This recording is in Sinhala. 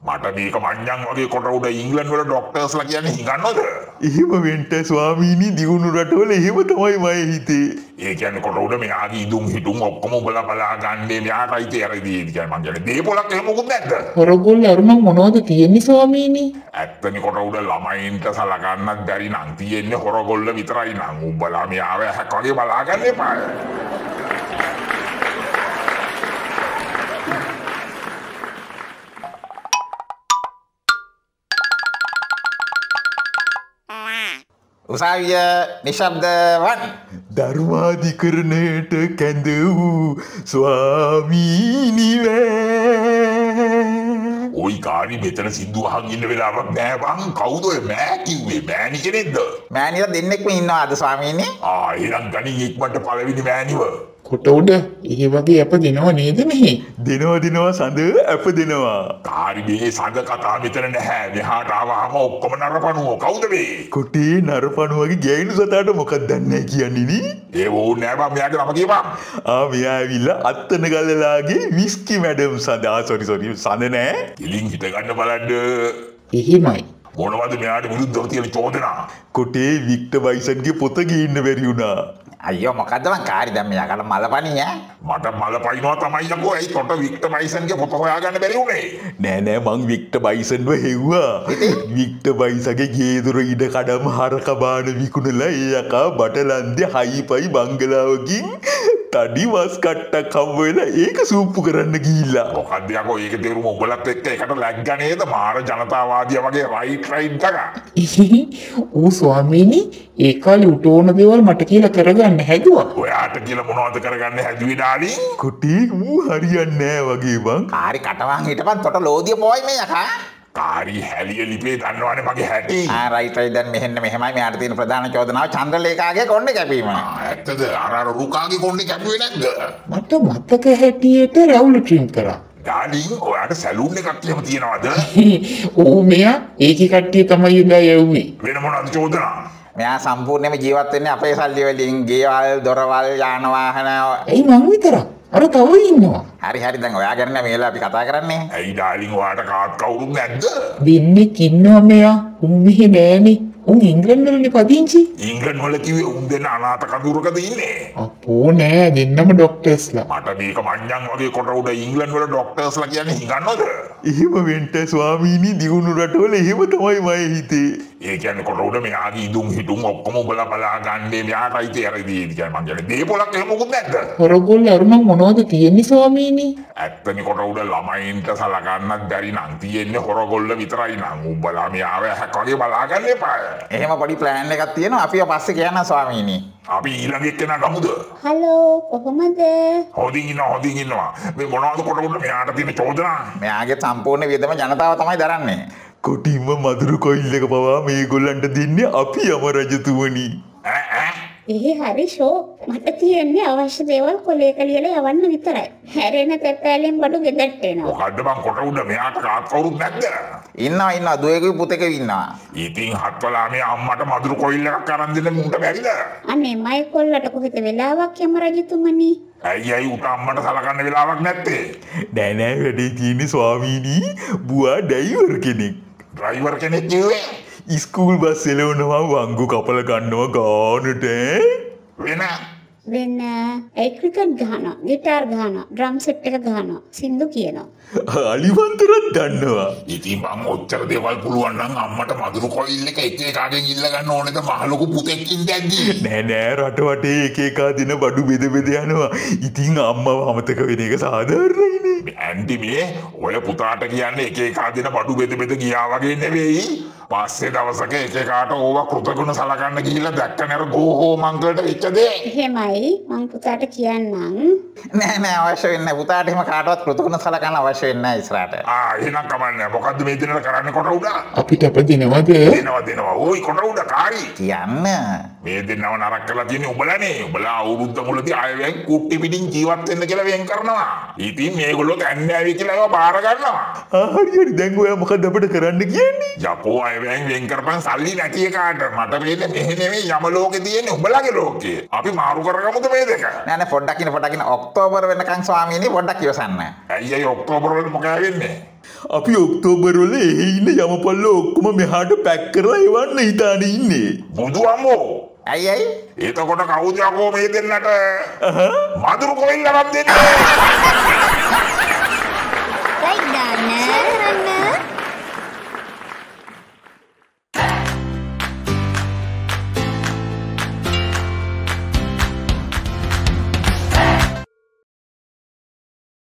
මට මේක මඤ්ඤං වගේ කොට උඩ ඉංග්‍රීසි වල ડોක්ටර්ස්ලා කියන්නේ හිඟන්නවද? එහෙම වෙන්න ස්වාමීනි දියුණු රටවල එහෙම තමයි මගේ හිතේ. ඒ කියන්නේ කොට උඩ මෙයාගේ ඉදුම් හිටුම් ඔක්කොම බලා බලා ගන්නේ මෙයාටයි තේරෙදී කියන්නේ මං කියන්නේ දේපොලක් එහෙම මොකුත් නැද්ද? හොරගොල්ල අර මං මොනවද තියෙන්නේ ස්වාමීනි? ඇත්තනේ කොට උඩ ළමයින්ට සලකන්නත් බැරි නම් තියෙන්නේ හොරගොල්ල විතරයි නම් උඹලා මෙයාව හැක් වගේ බලාගන්න එපා. උසාවිය නිශ්ශබ්දවන් ධර්මාධිකරණයට කැඳ වූ ස්වාමීනි ওই කාරි මෙතන සින්දු අහන් ඉන්න වෙලාවක් නෑ බං. කවුද ඔය මෑ කිව්වේ? මෑණි කෙනෙක්ද? මෑණිලා දෙන්නෙක්ම ඉන්නවාද ස්වාමීනි? එහෙනම් ගණින් ඉක්මනට පළවෙනි මෑණිව. කොට උඩ ඒ වගේ අප දෙනව නේද මෙහි? දෙනවා සඳ අප දෙනවා. කාරි මේ සඳ කතා මෙතන නැහැ. මෙහාට ආවම ඔක්කොම නරපණුවෝ. කවුද මේ? කොටේ නරපණු වගේ ගෑනු සතාට මොකක්ද දන්නේ කියන්නේ නේ? ඒ වුණ නෑ බං. මෙයාගේ නම කියපන්. මෙයා ඇවිල්ලා අත්තන ගල්ලාගේ විස්කි මැඩම් සඳ. සෝරි සඳ නෑ. ඉලින් හිට ගන්න බලන්න. එහෙමයි. මොනවද මෙයාට විරුද්ධව තියෙන චෝදනා? කොටේ වික්ටර් බයිසන්ගේ පොත ගේන්න බැරි වුණා. අයියෝ මොකද්ද මං කාරි දැන් මෙයාකට මලපණි ඈ? මට මල පයින්නවා තමයි යකෝ. ඇයි තොට වික්ටර් බයිසන්ගේ පොත හොයාගන්න බැරි වුනේ? නෑ මං වික්ටර් බයිසන්ව හෙව්වා. වික්ටර් බයිසගේ ගේදොර ඉඩ කඩම් හරක බාන විකුණලා ඒ යකා බටලන්දේ හයිපයි බංගලාවකින් තඩි වස් කට්ටක් හම්බ වෙලා ඒක සූප්පු කරන්න ගිහිල්ලා. මොකද්ද යකෝ ඒක තේරුම උඹලත් එක්ක එකට ලැග්ග නේද? මාර ජනතාවාදියා වගේ රයිට් ගා. ඌ ස්වාමීනි ඒ කාලේ උට ඕන දේවල් මට කියලා කරගන්න හැදුවා. ඔයාට කියලා මොනවද කරගන්න හැදුවේ ඩාලින්? කොටේ ඌ හරියන්නේ නෑ වගේ බං. කාරි කටවන් හිටපන් තොට ලෝදිය පොයි මේ යකා. කාරි හැලිය ලිපේ දන්නවනේ මගේ හැටි. රයිට් දැන් මෙහෙන්න මෙහෙමයි මෙයාට තියෙන ප්‍රධාන චෝදනාව චන්ද්‍රලේඛාගේ කොණ්ඩේ කැපීම. ඇත්තද? අර රුකාගේ කොණ්ඩේ කැපුවේ නැද්ද? මට මතක හැටියට රවුල් ට්‍රිම් කරා. ඩාලින් ඔයාට සැලූන් එකක් එහෙම තියනවද? ඕ මෙයා ඒකේ කට්ටිය තමයි ඉඳලා යව්වේ. වෙන මොනවද චෝදනා? මෙයා සම්පූර්ණයෙන්ම ජීවත් වෙන්නේ අපේ සල්ලි වලින්. ගෙවල්, දොරවල්, යාන වාහන. එයි මං විතරක්. අර තව ඉන්නවා. හරි දැන් ඔයා ගැන මේලා අපි කතා කරන්නේ. ඇයි ඩාලින් ඔයාට කාත් කවුරුත් නැද්ද? දෙන්නෙක් ඉන්නවා මෙයා. උන් මෙහෙ නෑනේ. උන් ඉංග්‍රීසි වලනේ පදිංචි. ඉංග්‍රීසි වල කිව්වේ උන් දෙන්න අනාථ කඳුරකද ඉන්නේ? අපෝ නෑ දෙන්නම ડોක්ටර්ස්ලා. මට මේක මඤ්ඤං වගේ කොට උඩ ඉංග්‍රීසි වල ડોක්ටර්ස්ලා කියන්නේ හිඟන්නවද? එහෙම වෙන්න ස්වාමීනි දියුණු රටවල එහෙම තමයි මගේ හිතේ. ඒ කියන්නේ කොට උඩ මෙයාගේ ඉදුම් හිටුම් ඔක්කොම බලා බලා ගන්නේ මෙයාටයි තේරෙදී කියන්නේ මං කියන්නේ දේපොලක් එහෙම මොකුත් නැද්ද? හොරගොල්ල අර මං මොනවද තියෙන්නේ ස්වාමීනි? ඇත්තනේ කොට උඩ ළමයින්ට සලකන්නත් බැරි නම් තියෙන්නේ හොරගොල්ල විතරයි නම් උඹලා මෙයාව හැක් වගේ බලාගන්න එපා. එහෙම පොඩි ප්ලෑන් එකක් තියෙනවා අපිව පස්සේ කියන්න ස්වාමීනි. අපි ඊළඟ එක්කෙනා ගමුද? හලෝ කොහොමද? හොදින් ඉන්නවා. මේ මොනවද කොට උඩ මෙයාට තියෙන චෝදනා? මෙයාගේ සම්පූර්ණ වියදම ජනතාව තමයි දරන්නේ. කොටින්ම මදුරු කොයිල් එක පවා මේගොල්ලන්ට දෙන්නේ අපි යම රජතුමනි. හරි ෂෝ. මට තියෙන්නේ අවශ්‍ය දේවල් කොලේක ලියලා යවන්න විතරයි. හැරෙන තෙපෑලෙන් බඩු ගෙදරට එනවා. මොකද්ද බං කොට උඩ මෙයාට කාත් කවුරුත් නැද්ද? ඉන්නවා දුවේකුයි පුතේකුයි ඉන්නවා. ඉතින් හත්වලා මේ අම්මට මදුරු කොයිල් එකක් අරන් දෙන්න මුන්ට බැරිද? අනේ මයි කොල්ලට කොහෙද වෙලාවක් යම රජතුමනි? ඇයි උට අම්මට සලකන්න වෙලාවක් නැත්තේ? නෑ වැඩේ තියෙන්නේ ස්වාමීනි බුවා ඩ්‍රයිවර් කෙනෙක්. ඩ්‍රයිවර් කෙනෙක් කිව්වේ? ස්කූල් බස් එලවනවා වංගු කපල ගන්නවා ගානට. වෙන ඒ ක්‍රිකට් ගහනවා, ගිටාර් ගහනවා, ඩ්‍රම් සෙට් එක ගහනවා, සින්දු කියනවා. අලිවන්තරත් දන්නවා. ඉතින් මම ඔච්චර දේවල් පුළුවන් නම් අම්මට මදුරු කොයිල් එක එකාගෙන් ඉල්ල ගන්න ඕනේද මහලොකු පුතෙක් ඉඳද්දි? නෑ රට වටේ එකා දින බඩු බෙද යනවා. ඉතින් අම්මව අමතක වෙන එක සාධාරණයිනේ. ඇන්ටි මේ ඔය පුතාට කියන්නේ එකා දින බඩු බෙද ගියා වගේ නෙවෙයි. පස්සේ දවසක එකකාට ඕවා කෘතගුණ සලකන්න ගිහිල්ලා දැක්කනේ අර ගෝහෝ මංගලට වෙච්ච දේ. එහෙමයි මං පුතාට කියන්නම්. නෑ අවශ්‍ය වෙන්නේ නැහැ. පුතාට එහෙම කාටවත් කෘතගුණ සලකන්න අවශ්‍ය වෙන්නේ නැහැ ඉස්සරහට. එහෙනම් කමන්නේ. මොකද්ද මේ දිනවල කරන්නේ කොට උඩ? අපිට අපදිනවද? දෙනවා. ඕයි කොට උඩ කාරි. කියන්න. මේ දෙන්නව නරක කරලා තියෙන්නේ උඹලානේ. උඹලා අවුරුද්ද මුලදී ආයෙත් කුට්ටි පිටින් ජීවත් වෙන්න කියලා වෙන් කරනවා. ඉතින් මේගොල්ලෝ දැන්නේ ආවේ කියලා ඒවා බාර ගන්නවා. හරි දැන් ඔයා මොකද අපිට කරන්න කියන්නේ? යකෝ වෙන් කරපන් සල්ලි නැති එකාට මට මේන්නේ මෙහෙ නෙවෙයි යම ලෝකේ තියෙන්නේ උඹලගේ ලෝකේ. අපි මාරු කරගමුද මේ දෙක? නෑ පොඩ්ඩක් ඉන්න ඔක්තෝබර් වෙනකන් ස්වාමීනි පොඩ්ඩක් ඉවසන්න. ඇයි ඔක්තෝබර් වල මොකද වෙන්නේ? අපි ඔක්තෝබර් වල එහෙ ඉන්න යමපල්ල ඔක්කොම මෙහාට පැක් කරලා එවන්න හිතාන ඉන්නේ. බුදු අම්මෝ ඇයි එතකොට කවුද යකෝ මේ දෙන්නට මදුරු කොයින් ලබන් දෙන්නේ